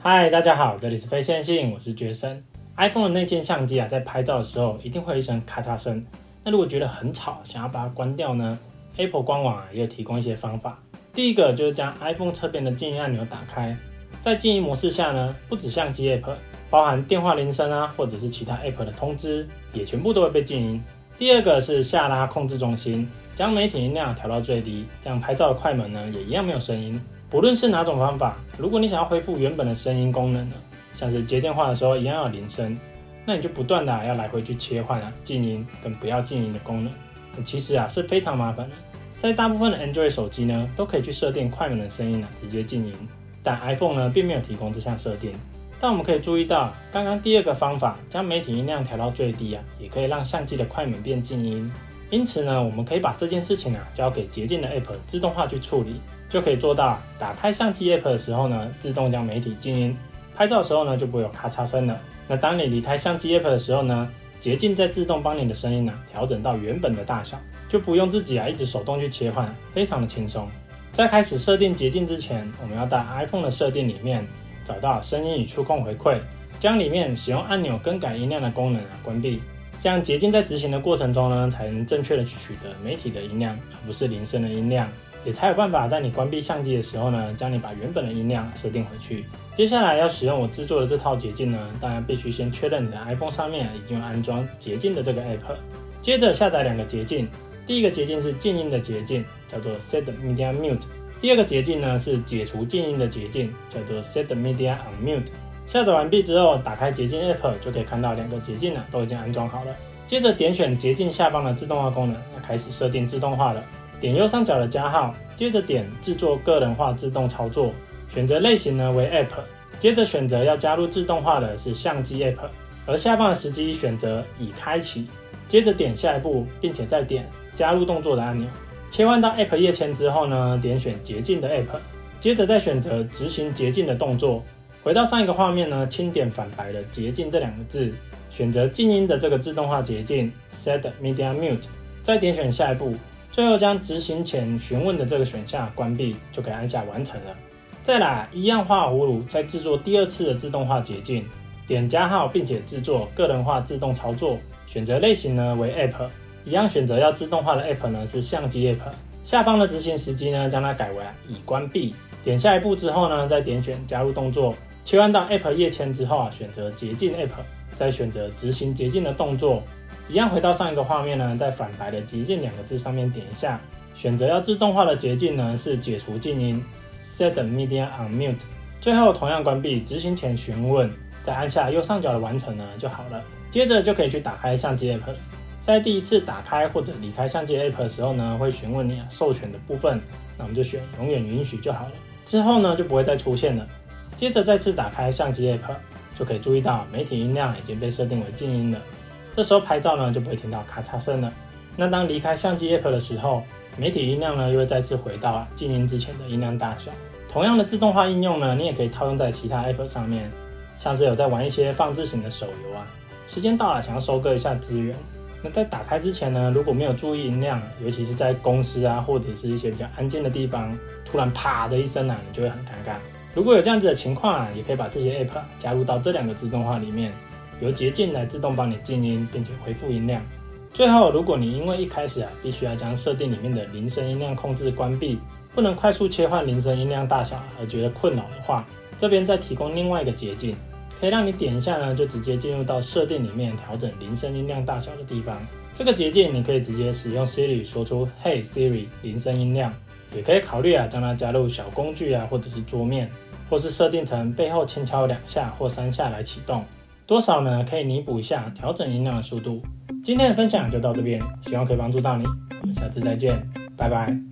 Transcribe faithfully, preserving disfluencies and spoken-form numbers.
嗨，大家好，这里是非线性，我是觉森。iPhone 的内建相机啊，在拍照的时候一定会有一声咔嚓声。那如果觉得很吵，想要把它关掉呢 ？Apple 官网啊也有提供一些方法。第一个就是将 iPhone 侧边的静音按钮打开，在静音模式下呢，不止相机 App， 包含电话铃声啊，或者是其他 App 的通知，也全部都会被静音。第二个是下拉控制中心，将媒体音量调到最低，这样拍照的快门呢也一样没有声音。不论是哪种方法，如果你想要恢复原本的声音功能呢，像是接电话的时候一样要有铃声，那你就不断的、啊、要来回去切换啊静音跟不要静音的功能，其实啊是非常麻烦的。在大部分的 Android 手机呢，都可以去设定快门的声音啊直接静音，但 iPhone 呢并没有提供这项设定。但我们可以注意到，刚刚第二个方法将媒体音量调到最低啊，也可以让相机的快门变静音。因此呢，我们可以把这件事情啊交给捷径的 App 自动化去处理，就可以做到打开相机 App 的时候呢，自动将媒体静音，拍照的时候呢就不会有咔嚓声了。那当你离开相机 App 的时候呢，捷径再自动帮你的声音啊调整到原本的大小，就不用自己啊一直手动去切换，非常的轻松。在开始设定捷径之前，我们要在 iPhone 的设定里面找到声音与触控回馈，将里面使用按钮更改音量的功能啊关闭。这样捷径在执行的过程中呢，才能正确的去取得媒体的音量，而不是铃声的音量，也才有办法在你关闭相机的时候呢，将你把原本的音量设定回去。接下来要使用我制作的这套捷径呢，当然必须先确认你的 iPhone 上面已经有安装捷径的这个 App， 接着下载两个捷径。第一个捷径是静音的捷径，叫做 Set Media Mute。第二个捷径呢是解除静音的捷径，叫做 Set Media on Mute。下载完毕之后，打开捷径 App 就可以看到两个捷径呢都已经安装好了。接着点选捷径下方的自动化功能，开始设定自动化了。点右上角的加号，接着点制作个人化自动操作，选择类型呢为 App， 接着选择要加入自动化的是相机 App， 而下方的时机选择已开启，接着点下一步，并且再点加入动作的按钮。切换到 App 页签之后呢，点选捷径的 App， 接着再选择执行捷径的动作。回到上一个画面呢，轻点反白的捷径这两个字，选择静音的这个自动化捷径 Set Media Mute， 再点选下一步，最后将执行前询问的这个选项关闭，就可以按下完成了。再来一样画葫芦，再制作第二次的自动化捷径，点加号并且制作个人化自动操作，选择类型呢为 App， 一样选择要自动化的 App 呢是相机 App， 下方的执行时机呢将它改为已关闭，点下一步之后呢，再点选加入动作。切换到 App 页签之后啊，选择捷径 App， 再选择执行捷径的动作，一样回到上一个画面呢，在反白的捷径两个字上面点一下，选择要自动化的捷径呢是解除静音 Set Media on Mute， 最后同样关闭，执行前询问，再按下右上角的完成呢就好了。接着就可以去打开相机 App 了。在第一次打开或者离开相机 App 的时候呢，会询问你啊授权的部分，那我们就选永远允许就好了。之后呢就不会再出现了。接着再次打开相机 App， 就可以注意到媒体音量已经被设定为静音了。这时候拍照呢就不会听到咔嚓声了。那当离开相机 App 的时候，媒体音量呢又会再次回到、啊、静音之前的音量大小。同样的自动化应用呢，你也可以套用在其他 App 上面，像是有在玩一些放置型的手游啊，时间到了想要收割一下资源，那在打开之前呢，如果没有注意音量，尤其是在公司啊或者是一些比较安静的地方，突然啪的一声啊，你就会很尴尬。如果有这样子的情况啊，也可以把这些 App 加入到这两个自动化里面，由捷径来自动帮你静音，并且恢复音量。最后，如果你因为一开始啊必须要将设定里面的铃声音量控制关闭，不能快速切换铃声音量大小而觉得困扰的话，这边再提供另外一个捷径，可以让你点一下呢，就直接进入到设定里面调整铃声音量大小的地方。这个捷径你可以直接使用 Siri 说出 Hey Siri 铃声音量。也可以考虑啊，将它加入小工具啊，或者是桌面，或是设定成背后轻敲两下或三下来启动，多少呢可以弥补一下调整音量的速度。今天的分享就到这边，希望可以帮助到你，我们下次再见，拜拜。